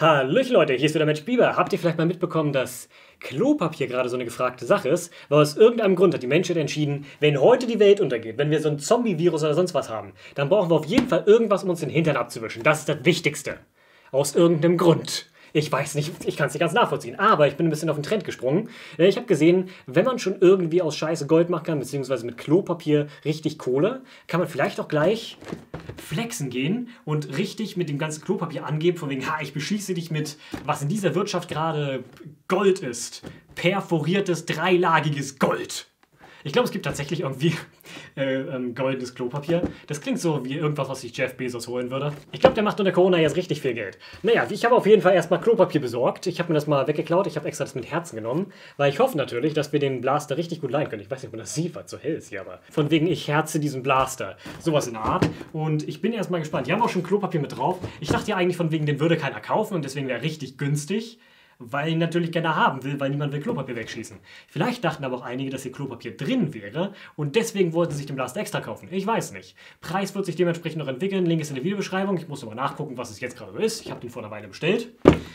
Hallöchen Leute, hier ist wieder Mensch Biber. Habt ihr vielleicht mal mitbekommen, dass Klopapier gerade so eine gefragte Sache ist? Weil aus irgendeinem Grund hat die Menschheit entschieden, wenn heute die Welt untergeht, wenn wir so ein Zombie-Virus oder sonst was haben, dann brauchen wir auf jeden Fall irgendwas, um uns den Hintern abzuwischen. Das ist das Wichtigste. Aus irgendeinem Grund. Ich weiß nicht, ich kann es nicht ganz nachvollziehen, aber ich bin ein bisschen auf den Trend gesprungen. Ich habe gesehen, wenn man schon irgendwie aus Scheiße Gold machen kann, beziehungsweise mit Klopapier richtig Kohle, kann man vielleicht auch gleich flexen gehen und richtig mit dem ganzen Klopapier angeben, von wegen, ich beschieße dich mit, was in dieser Wirtschaft gerade Gold ist. Perforiertes, dreilagiges Gold. Ich glaube, es gibt tatsächlich irgendwie goldenes Klopapier. Das klingt so wie irgendwas, was sich Jeff Bezos holen würde. Ich glaube, der macht unter Corona jetzt richtig viel Geld. Naja, ich habe auf jeden Fall erstmal Klopapier besorgt. Ich habe mir das mal weggeklaut. Ich habe extra das mit Herzen genommen, weil ich hoffe natürlich, dass wir den Blaster richtig gut leihen können. Ich weiß nicht, ob man das sieht, weil es so hell ist hier, aber von wegen, ich herze diesen Blaster. Sowas in der Art. Und ich bin erstmal gespannt. Die haben auch schon Klopapier mit drauf. Ich dachte ja eigentlich, von wegen, den würde keiner kaufen und deswegen wäre richtig günstig. Weil ihn natürlich keiner haben will, weil niemand will Klopapier wegschießen. Vielleicht dachten aber auch einige, dass hier Klopapier drin wäre und deswegen wollten sie sich den Blaster extra kaufen. Ich weiß nicht. Preis wird sich dementsprechend noch entwickeln. Link ist in der Videobeschreibung. Ich muss nochmal nachgucken, was es jetzt gerade so ist. Ich habe den vor einer Weile bestellt.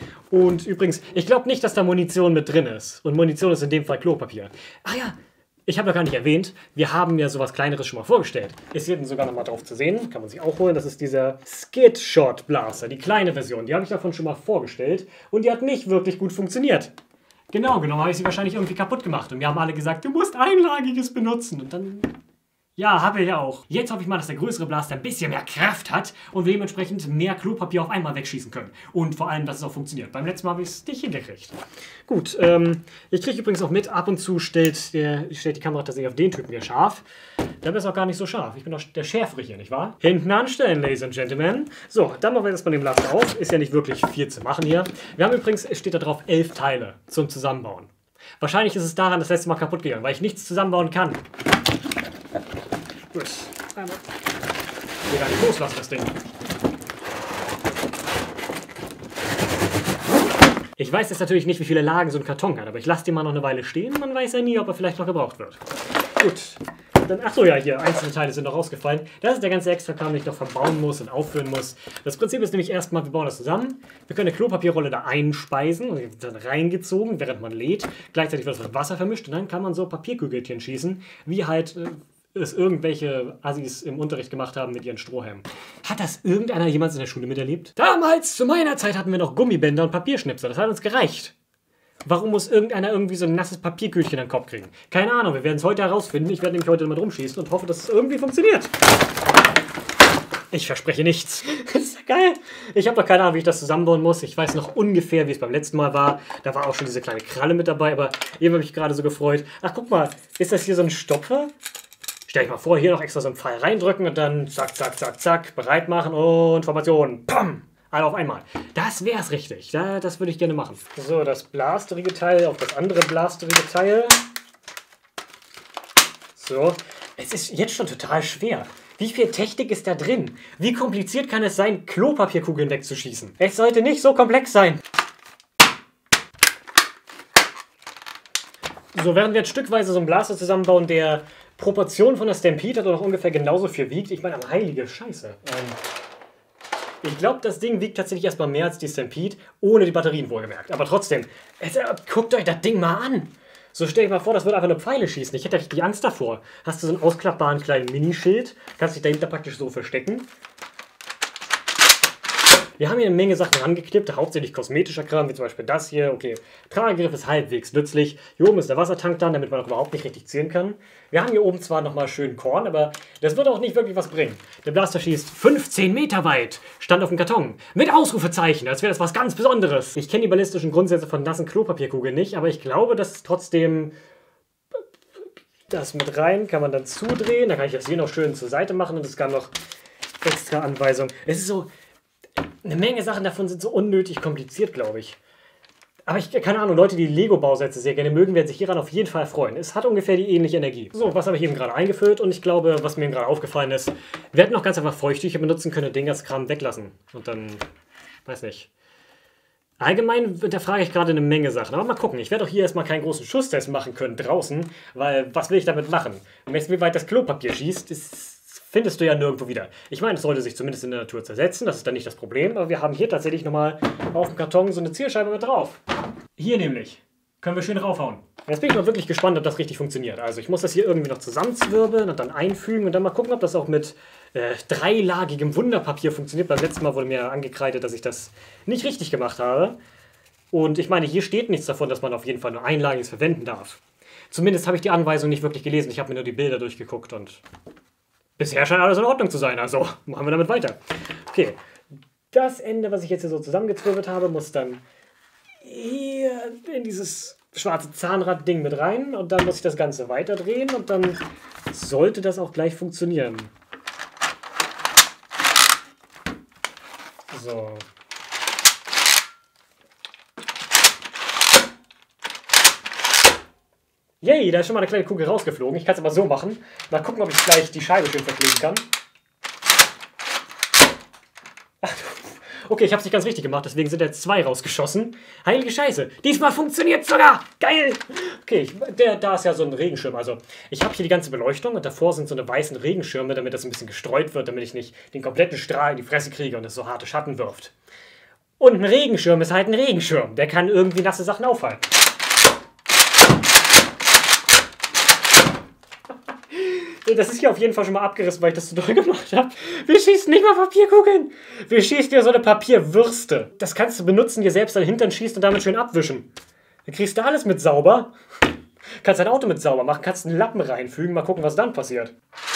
Und übrigens, ich glaube nicht, dass da Munition mit drin ist. Und Munition ist in dem Fall Klopapier. Ah ja, ich habe noch gar nicht erwähnt, wir haben ja sowas Kleineres schon mal vorgestellt. Ist hier sogar noch mal drauf zu sehen, kann man sich auch holen. Das ist dieser Skid Shot Blaster, die kleine Version. Die habe ich davon schon mal vorgestellt und die hat nicht wirklich gut funktioniert. Genau genommen habe ich sie wahrscheinlich irgendwie kaputt gemacht und mir haben alle gesagt, du musst einlagiges benutzen. Und dann... ja, habe ich ja auch. Jetzt hoffe ich mal, dass der größere Blaster ein bisschen mehr Kraft hat und wir dementsprechend mehr Klopapier auf einmal wegschießen können. Und vor allem, dass es auch funktioniert. Beim letzten Mal habe ich es nicht hingekriegt. Gut, ich kriege übrigens auch mit, ab und zu stellt die Kamera tatsächlich auf den Typen hier scharf. Der ist auch gar nicht so scharf. Ich bin doch der Schärfere hier, nicht wahr? Hinten anstellen, Ladies and Gentlemen. So, dann machen wir erstmal den Blaster auf. Ist ja nicht wirklich viel zu machen hier. Wir haben übrigens, es steht da drauf, 11 Teile zum Zusammenbauen. Wahrscheinlich ist es daran das letzte Mal kaputt gegangen, weil ich nichts zusammenbauen kann. Gut. Einmal. Ich will gar nicht loslassen, das Ding. Ich weiß jetzt natürlich nicht, wie viele Lagen so ein Karton hat, aber ich lasse den mal noch eine Weile stehen. Man weiß ja nie, ob er vielleicht noch gebraucht wird. Gut. Dann, achso, ja, hier, einzelne Teile sind noch rausgefallen. Das ist der ganze Extrakram, den ich noch verbauen muss und aufführen muss. Das Prinzip ist nämlich erstmal, wir bauen das zusammen. Wir können eine Klopapierrolle da einspeisen und die wird dann reingezogen, während man lädt. Gleichzeitig wird das mit Wasser vermischt und dann kann man so Papierkügelchen schießen, wie halt... es irgendwelche Assis im Unterricht gemacht haben mit ihren Strohhelmen. Hat das irgendeiner jemals in der Schule miterlebt? Damals, zu meiner Zeit, hatten wir noch Gummibänder und Papierschnipser. Das hat uns gereicht. Warum muss irgendeiner irgendwie so ein nasses Papierkügelchen in den Kopf kriegen? Keine Ahnung, wir werden es heute herausfinden. Ich werde nämlich heute mal rumschießen und hoffe, dass es irgendwie funktioniert. Ich verspreche nichts. Das ist geil. Ich habe noch keine Ahnung, wie ich das zusammenbauen muss. Ich weiß noch ungefähr, wie es beim letzten Mal war. Da war auch schon diese kleine Kralle mit dabei, aber eben habe ich gerade so gefreut. Ach, guck mal, ist das hier so ein Stopper? Stell dich mal vor, hier noch extra so einen Pfeil reindrücken und dann zack, zack, zack, zack, bereit machen und Formation. Pam! Alle auf einmal. Das wär's richtig. Das würde ich gerne machen. So, das blasterige Teil auf das andere blasterige Teil. So. Es ist jetzt schon total schwer. Wie viel Technik ist da drin? Wie kompliziert kann es sein, Klopapierkugeln wegzuschießen? Es sollte nicht so komplex sein. So, während wir jetzt stückweise so einen Blaster zusammenbauen, der Proportion von der Stampede hat und auch ungefähr genauso viel wiegt. Ich meine, heilige Scheiße. Ich glaube, das Ding wiegt tatsächlich erstmal mehr als die Stampede, ohne die Batterien wohlgemerkt. Aber trotzdem, guckt euch das Ding mal an. So, stell dir mal vor, das würde einfach nur Pfeile schießen. Ich hätte richtig Angst davor. Hast du so einen ausklappbaren kleinen Minischild, kannst dich dahinter praktisch so verstecken. Wir haben hier eine Menge Sachen angeknippt, hauptsächlich kosmetischer Kram, wie zum Beispiel das hier. Okay, Tragegriff ist halbwegs nützlich. Hier oben ist der Wassertank dann, damit man auch überhaupt nicht richtig zielen kann. Wir haben hier oben zwar nochmal schön Korn, aber das wird auch nicht wirklich was bringen. Der Blaster schießt 15 Meter weit, stand auf dem Karton, mit Ausrufezeichen, als wäre das was ganz Besonderes. Ich kenne die ballistischen Grundsätze von nassen Klopapierkugeln nicht, aber ich glaube, dass es trotzdem... das mit rein kann man dann zudrehen, da kann ich das hier noch schön zur Seite machen und es kann noch extra Anweisungen. Es ist so... eine Menge Sachen davon sind so unnötig kompliziert, glaube ich. Aber keine Ahnung, Leute, die Lego-Bausätze sehr gerne mögen, werden sich hieran auf jeden Fall freuen. Es hat ungefähr die ähnliche Energie. So, was habe ich eben gerade eingefüllt und ich glaube, was mir gerade aufgefallen ist, wir hätten noch ganz einfach Feuchttücher benutzen können und den ganzen Kram weglassen. Und dann, weiß nicht. Allgemein hinterfrage ich gerade eine Menge Sachen. Aber mal gucken, ich werde auch hier erstmal keinen großen Schusstest machen können draußen, weil was will ich damit machen? Wie weit das Klopapier schießt, ist findest du ja nirgendwo wieder. Ich meine, es sollte sich zumindest in der Natur zersetzen, das ist dann nicht das Problem, aber wir haben hier tatsächlich nochmal auf dem Karton so eine Zielscheibe mit drauf. Hier nämlich. Können wir schön raufhauen. Jetzt bin ich mal wirklich gespannt, ob das richtig funktioniert. Also ich muss das hier irgendwie noch zusammenzwirbeln und dann einfügen und dann mal gucken, ob das auch mit dreilagigem Wunderpapier funktioniert. Beim letzten Mal wurde mir angekreidet, dass ich das nicht richtig gemacht habe. Und ich meine, hier steht nichts davon, dass man auf jeden Fall nur einlagiges verwenden darf. Zumindest habe ich die Anweisung nicht wirklich gelesen. Ich habe mir nur die Bilder durchgeguckt und bisher scheint alles in Ordnung zu sein. Also machen wir damit weiter. Okay, das Ende, was ich jetzt hier so zusammengezwirbelt habe, muss dann hier in dieses schwarze Zahnrad-Ding mit rein. Und dann muss ich das Ganze weiterdrehen und dann sollte das auch gleich funktionieren. So. Yay, da ist schon mal eine kleine Kugel rausgeflogen. Ich kann es aber so machen. Mal gucken, ob ich gleich die Scheibe schön verkleben kann. Ach, okay, ich habe es nicht ganz richtig gemacht, deswegen sind jetzt 2 rausgeschossen. Heilige Scheiße, diesmal funktioniert es sogar! Geil! Okay, da ist ja so ein Regenschirm. Also, ich habe hier die ganze Beleuchtung und davor sind so eine weißen Regenschirme, damit das ein bisschen gestreut wird, damit ich nicht den kompletten Strahl in die Fresse kriege und es so harte Schatten wirft. Und ein Regenschirm ist halt ein Regenschirm. Der kann irgendwie nasse Sachen aufhalten. Das ist hier auf jeden Fall schon mal abgerissen, weil ich das zu doll gemacht habe. Wir schießen nicht mal Papierkugeln. Wir schießen dir so eine Papierwürste. Das kannst du benutzen, dir selbst an den Hintern schießt und damit schön abwischen. Dann kriegst du alles mit sauber. Kannst dein Auto mit sauber machen, kannst einen Lappen reinfügen, mal gucken, was dann passiert.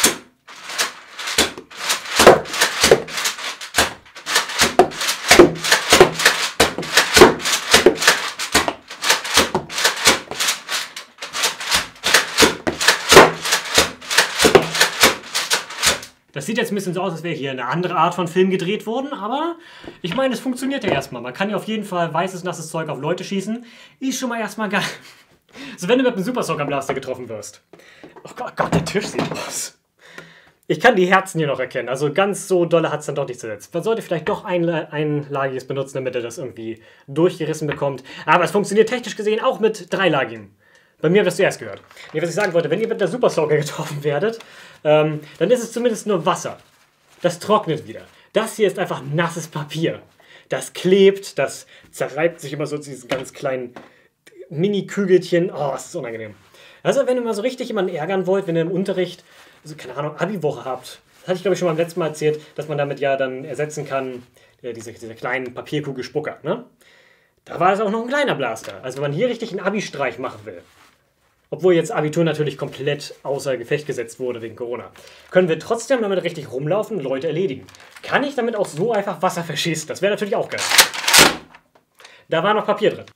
Das sieht jetzt ein bisschen so aus, als wäre hier eine andere Art von Film gedreht worden, aber ich meine, es funktioniert ja erstmal. Man kann ja auf jeden Fall weißes, nasses Zeug auf Leute schießen. Ist schon mal erstmal geil. So, wenn du mit einem Super Soaker Blaster getroffen wirst. Oh Gott, der Tisch sieht aus. Ich kann die Herzen hier noch erkennen, also ganz so dolle hat es dann doch nicht zersetzt. Man sollte vielleicht doch einlagiges benutzen, damit er das irgendwie durchgerissen bekommt. Aber es funktioniert technisch gesehen auch mit dreilagigem. Bei mir habt ihr das zuerst gehört. Nee, was ich sagen wollte, wenn ihr mit der Super Soaker getroffen werdet, dann ist es zumindest nur Wasser. Das trocknet wieder. Das hier ist einfach nasses Papier. Das klebt, das zerreibt sich immer so zu diesen ganz kleinen Mini-Kügelchen. Oh, das ist unangenehm. Also, wenn ihr mal so richtig jemanden ärgern wollt, wenn ihr im Unterricht, also keine Ahnung, Abi-Woche habt, das hatte ich glaube ich schon beim letzten Mal erzählt, dass man damit ja dann ersetzen kann, diese kleinen Papierkugelspucker, ne? Da war es auch noch ein kleiner Blaster. Also, wenn man hier richtig einen Abi-Streich machen will, obwohl jetzt Abitur natürlich komplett außer Gefecht gesetzt wurde wegen Corona, können wir trotzdem damit richtig rumlaufen und Leute erledigen. Kann ich damit auch so einfach Wasser verschießen? Das wäre natürlich auch geil. Da war noch Papier drin.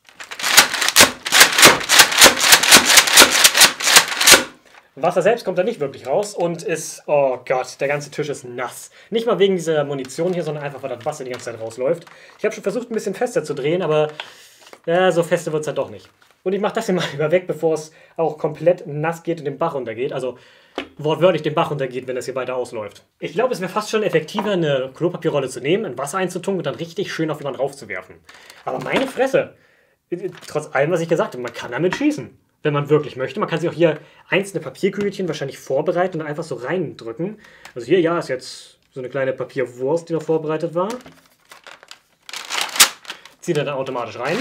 Wasser selbst kommt da nicht wirklich raus und ist, oh Gott, der ganze Tisch ist nass. Nicht mal wegen dieser Munition hier, sondern einfach, weil das Wasser die ganze Zeit rausläuft. Ich habe schon versucht, ein bisschen fester zu drehen, aber ja, so feste wird es halt doch nicht. Und ich mache das hier mal lieber weg, bevor es auch komplett nass geht und den Bach runtergeht. Also wortwörtlich den Bach runtergeht, wenn das hier weiter ausläuft. Ich glaube, es wäre fast schon effektiver, eine Klopapierrolle zu nehmen, in Wasser einzutunken und dann richtig schön auf jemanden raufzuwerfen. Aber meine Fresse, trotz allem, was ich gesagt habe, man kann damit schießen, wenn man wirklich möchte. Man kann sich auch hier einzelne Papierkügelchen wahrscheinlich vorbereiten und einfach so reindrücken. Also hier, ja, ist jetzt so eine kleine Papierwurst, die noch vorbereitet war. Zieht er dann automatisch rein.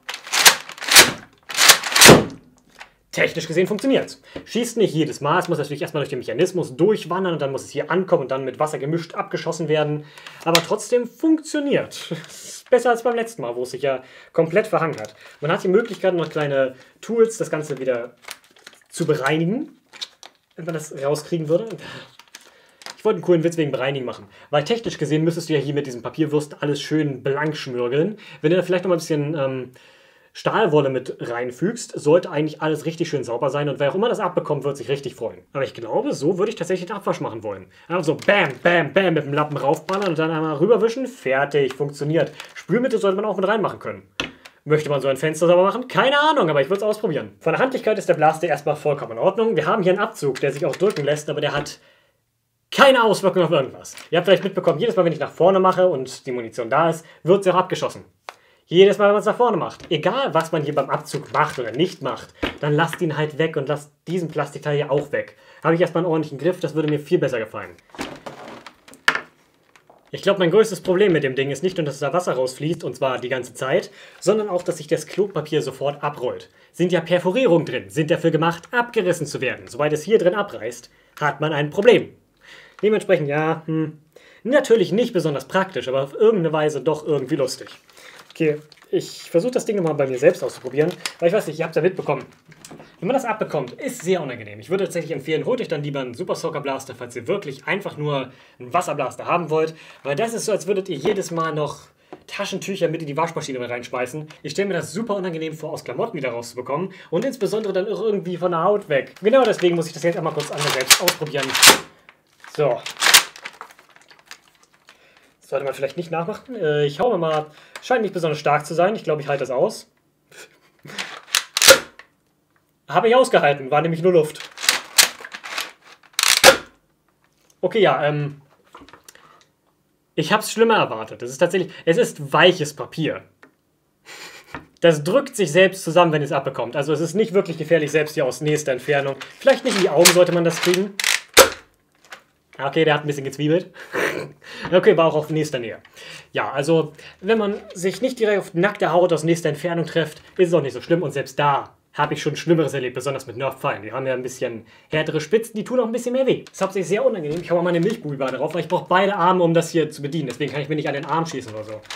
Technisch gesehen funktioniert es. Schießt nicht jedes Mal, es muss natürlich erstmal durch den Mechanismus durchwandern und dann muss es hier ankommen und dann mit Wasser gemischt abgeschossen werden. Aber trotzdem funktioniert. Besser als beim letzten Mal, wo es sich ja komplett verhangen hat. Man hat die Möglichkeit, noch kleine Tools, das Ganze wieder zu bereinigen, wenn man das rauskriegen würde. Ich wollte einen coolen Witz wegen Bereinigen machen, weil technisch gesehen müsstest du ja hier mit diesem Papierwurst alles schön blank schmürgeln. Wenn du da vielleicht noch mal ein bisschen Stahlwolle mit reinfügst, sollte eigentlich alles richtig schön sauber sein und wer auch immer das abbekommt, wird sich richtig freuen. Aber ich glaube, so würde ich tatsächlich den Abwasch machen wollen. Also bam, bam, bam mit dem Lappen raufballern und dann einmal rüberwischen, fertig, funktioniert. Spülmittel sollte man auch mit reinmachen können. Möchte man so ein Fenster sauber machen? Keine Ahnung, aber ich würde es ausprobieren. Von der Handlichkeit ist der Blaster erstmal vollkommen in Ordnung. Wir haben hier einen Abzug, der sich auch drücken lässt, aber der hat keine Auswirkung auf irgendwas. Ihr habt vielleicht mitbekommen, jedes Mal, wenn ich nach vorne mache und die Munition da ist, wird sie auch abgeschossen. Jedes Mal, wenn man es nach vorne macht. Egal, was man hier beim Abzug macht oder nicht macht, dann lasst ihn halt weg und lasst diesen Plastikteil hier auch weg. Habe ich erstmal einen ordentlichen Griff, das würde mir viel besser gefallen. Ich glaube, mein größtes Problem mit dem Ding ist nicht nur, dass da Wasser rausfließt, und zwar die ganze Zeit, sondern auch, dass sich das Klopapier sofort abrollt. Sind ja Perforierungen drin, sind dafür gemacht, abgerissen zu werden. Sobald es hier drin abreißt, hat man ein Problem. Dementsprechend, ja, natürlich nicht besonders praktisch, aber auf irgendeine Weise doch irgendwie lustig. Okay, ich versuche das Ding nochmal bei mir selbst auszuprobieren, weil ich weiß nicht, ihr habt es ja mitbekommen. Wenn man das abbekommt, ist sehr unangenehm. Ich würde tatsächlich empfehlen, holt euch dann lieber einen Super Soaker Blaster, falls ihr wirklich einfach nur einen Wasserblaster haben wollt, weil das ist so, als würdet ihr jedes Mal noch Taschentücher mit in die Waschmaschine reinschmeißen. Ich stelle mir das super unangenehm vor, aus Klamotten wieder rauszubekommen und insbesondere dann irgendwie von der Haut weg. Genau deswegen muss ich das jetzt einmal kurz an mir selbst ausprobieren. So. Das sollte man vielleicht nicht nachmachen. Ich hau mir mal, scheint nicht besonders stark zu sein. Ich glaube, ich halte das aus. Habe ich ausgehalten, war nämlich nur Luft. Okay, ja, ich habe es schlimmer erwartet. Es ist weiches Papier. Das drückt sich selbst zusammen, wenn es abbekommt. Also es ist nicht wirklich gefährlich, selbst hier aus nächster Entfernung. Vielleicht nicht in die Augen sollte man das kriegen. Okay, der hat ein bisschen gezwiebelt. Okay, war auch auf nächster Nähe. Ja, also, wenn man sich nicht direkt auf nackte Haut aus nächster Entfernung trifft, ist es auch nicht so schlimm. Und selbst da habe ich schon Schlimmeres erlebt, besonders mit Nerf-Pfeilen. Die haben ja ein bisschen härtere Spitzen, die tun auch ein bisschen mehr weh. Das ist hauptsächlich sehr unangenehm. Ich habe auch meine Milchbubi-Bar drauf, weil ich brauche beide Arme, um das hier zu bedienen. Deswegen kann ich mir nicht an den Arm schießen oder so.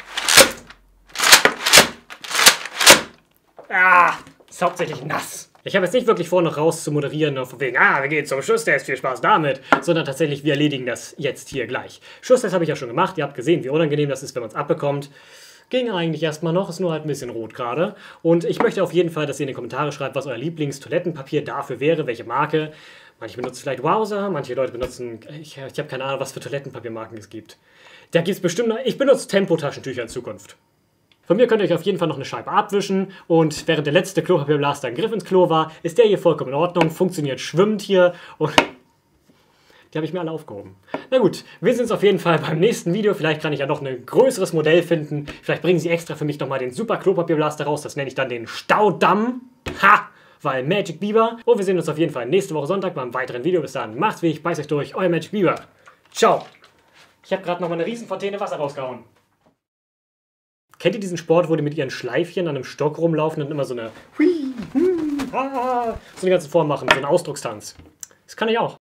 Ah, ist hauptsächlich nass. Ich habe jetzt nicht wirklich vor, noch raus zu moderieren, von wegen, wir gehen zum Schusstest, viel Spaß damit, sondern tatsächlich, wir erledigen das jetzt hier gleich. Schusstest habe ich ja schon gemacht, ihr habt gesehen, wie unangenehm das ist, wenn man es abbekommt. Ging eigentlich erstmal noch, ist nur halt ein bisschen rot gerade. Und ich möchte auf jeden Fall, dass ihr in die Kommentare schreibt, was euer Lieblings-Toilettenpapier dafür wäre, welche Marke. Manche benutzen vielleicht Wowser, manche Leute benutzen, ich habe keine Ahnung, was für Toilettenpapiermarken es gibt. Da gibt es bestimmt, ich benutze Tempo-Taschentücher in Zukunft. Von mir könnt ihr euch auf jeden Fall noch eine Scheibe abwischen und während der letzte Klopapierblaster ein Griff ins Klo war, ist der hier vollkommen in Ordnung, funktioniert schwimmend hier und die habe ich mir alle aufgehoben. Na gut, wir sehen uns auf jeden Fall beim nächsten Video. Vielleicht kann ich ja noch ein größeres Modell finden. Vielleicht bringen sie extra für mich nochmal den Super Klopapierblaster raus. Das nenne ich dann den Staudamm. Ha! Weil Magic Beaver. Und wir sehen uns auf jeden Fall nächste Woche Sonntag beim weiteren Video. Bis dann, macht's wie ich, beißt euch durch. Euer Magic Beaver. Ciao. Ich habe gerade nochmal eine Riesenfontäne Wasser rausgehauen. Kennt ihr diesen Sport, wo die mit ihren Schleifchen an einem Stock rumlaufen und immer so eine so eine ganze Form machen, so einen Ausdruckstanz? Das kann ich auch.